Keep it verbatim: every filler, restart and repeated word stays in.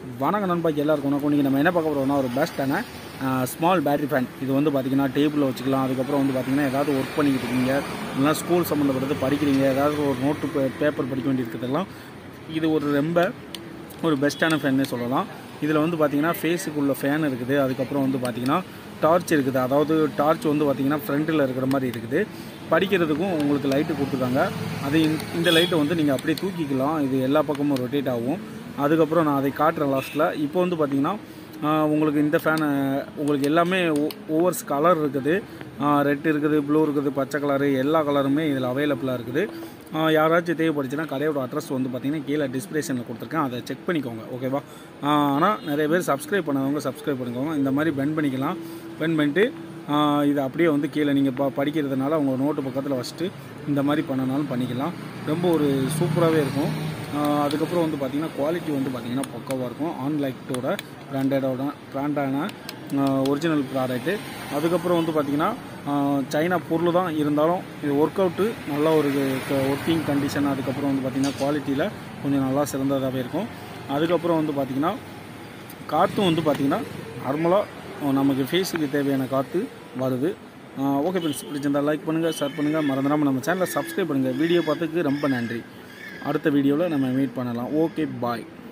வணக்கம் நண்பா, எல்லாருக்கும் வணக்கம். இன்றைக்கி நம்ம என்ன பார்க்க போகிறோம்னா ஒரு பெஸ்ட்டான ஸ்மால் பேட்டரி ஃபேன். இது வந்து பார்த்திங்கன்னா டேபிளில் வச்சுக்கலாம். அதுக்கப்புறம் வந்து பார்த்திங்கன்னா ஏதாவது ஒர்க் பண்ணிக்கிட்டு இருக்கீங்க, இல்லைனா ஸ்கூல் சம்மந்தப்பட்டது படிக்கிறீங்க, ஏதாவது ஒரு நோட்டு பேப்பர் படிக்க வேண்டியிருக்கிறதெல்லாம் இது ஒரு ரொம்ப ஒரு பெஸ்ட்டான ஃபேன்னே சொல்லலாம். இதில் வந்து பார்த்திங்கன்னா ஃபேஸுக்குள்ள ஃபேன் இருக்குது. அதுக்கப்புறம் வந்து பார்த்திங்கன்னா டார்ச் இருக்குது. அதாவது டார்ச் வந்து பார்த்திங்கன்னா ஃப்ரண்ட்டில் இருக்கிற மாதிரி இருக்குது. படிக்கிறதுக்கும் உங்களுக்கு லைட்டு கொடுத்துருக்காங்க. அது இந்த லைட்டை வந்து நீங்கள் அப்படியே தூக்கிக்கலாம். இது எல்லா பக்கமும் ரொட்டேட் ஆகும். அதுக்கப்புறம் நான் அதை காட்டுறேன் லாஸ்ட்டில். இப்போ வந்து பார்த்திங்கன்னா உங்களுக்கு இந்த ஃபேனை உங்களுக்கு எல்லாமே ஒவ்வொரு கலர் இருக்குது. ரெட் இருக்குது, ப்ளூ இருக்குது, பச்சை கலரு, எல்லா கலருமே இதில் அவைலபிளாக இருக்குது. யாராச்சும் தேவைப்படுச்சுன்னா கடையோட அட்ரஸ் வந்து பார்த்திங்கன்னா கீழே டிஸ்கிரிப்ஷனில் கொடுத்துருக்கேன், அதை செக் பண்ணிக்கோங்க, ஓகேவா? ஆனால் நிறைய பேர் சப்ஸ்கிரைப் பண்ணாதவங்க சப்ஸ்கிரைப் பண்ணிக்கோங்க. இந்த மாதிரி பெண்ட் பண்ணிக்கலாம். பெண்ட் பண்ணிட்டு இது அப்படியே வந்து கீழே நீங்கள் ப படிக்கிறதுனால உங்கள் நோட்டு பக்கத்தில் வச்சுட்டு இந்த மாதிரி பண்ணனாலும் பண்ணிக்கலாம். ரொம்ப ஒரு சூப்பராகவே இருக்கும். அதுக்கப்புறம் வந்து பார்த்திங்கன்னா குவாலிட்டி வந்து பார்த்திங்கன்னா பக்காவாக இருக்கும். ஆன்லைட்டோட பிராண்டடோட பிராண்டான ஒரிஜினல் ப்ராடக்ட்டு. அதுக்கப்புறம் வந்து பார்த்திங்கன்னா சைனா பொருள் தான் இருந்தாலும் இது ஒர்க் அவுட்டு நல்ல ஒரு ஒர்க்கிங் கண்டிஷன். அதுக்கப்புறம் வந்து பார்த்திங்கன்னா குவாலிட்டியில் கொஞ்சம் நல்லா சிறந்ததாகவே இருக்கும். அதுக்கப்புறம் வந்து பார்த்திங்கன்னா காற்றும் வந்து பார்த்திங்கன்னா நார்மலாக நமக்கு ஃபேஸுக்கு தேவையான காற்று வருது. ஓகே ஃப்ரெண்ட்ஸ், பிடிச்சிருந்தால் லைக் பண்ணுங்கள், ஷேர் பண்ணுங்கள், மறந்துடாமல் நம்ம சேனலை சப்ஸ்கிரைப் பண்ணுங்கள். வீடியோ பார்த்ததுக்கு ரொம்ப நன்றி. அடுத்த வீடியோவில் நம்ம மீட் பண்ணலாம். ஓகே, பாய்.